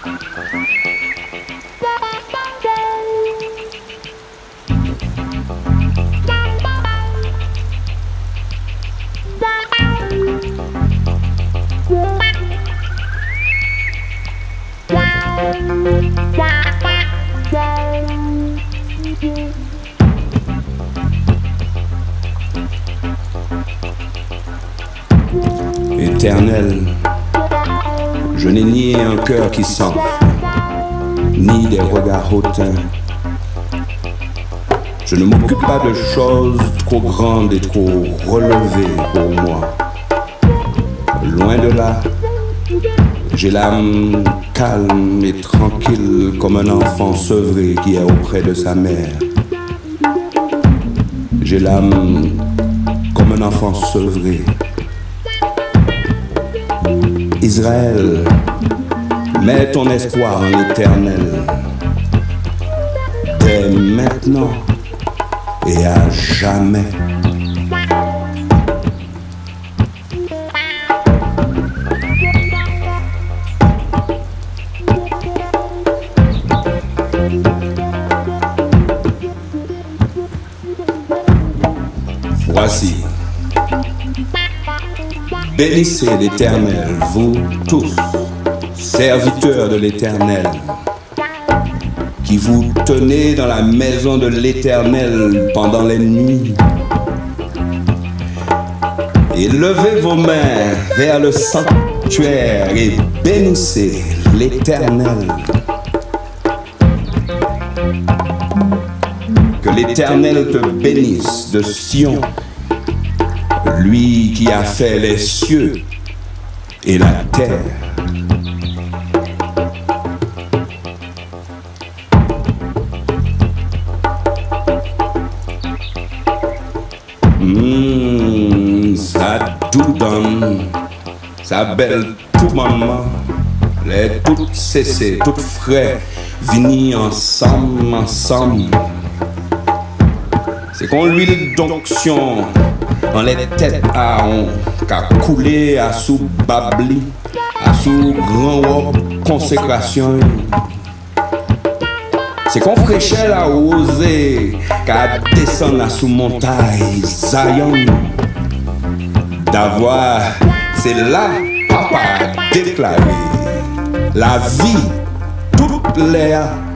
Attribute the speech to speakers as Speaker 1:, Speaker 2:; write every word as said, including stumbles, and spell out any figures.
Speaker 1: Éternel, je n'ai ni un cœur qui s'enfle, ni des regards hautains. Je ne m'occupe pas de choses trop grandes et trop relevées pour moi. Loin de là, j'ai l'âme calme et tranquille comme un enfant sevré qui est auprès de sa mère. J'ai l'âme comme un enfant sevré. Israël, mets ton espoir en l'Éternel, dès maintenant et à jamais. Voici. Bénissez l'Éternel, vous tous, serviteurs de l'Éternel, qui vous tenez dans la maison de l'Éternel pendant les nuits. Et levez vos mains vers le sanctuaire et bénissez l'Éternel. Que l'Éternel te bénisse de Sion, lui qui a fait les cieux et la terre. Mmh, ça tout donne, sa belle tout maman, les toutes cessées, toutes frais, venir ensemble, ensemble. C'est qu'on l'huile d'onction dans les têtes à on, qu'a coulé à sous babli, à sous grand robe consécration. C'est qu'on fraîchait la osé, qu'a descend à sous montagne Zion. D'avoir, c'est là, papa déclaré, la vie, toute l'air.